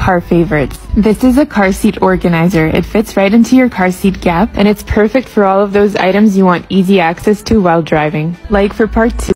car favorites. This is a car seat organizer. It fits right into your car seat gap, and it's perfect for all of those items you want easy access to while driving. Like for part 2.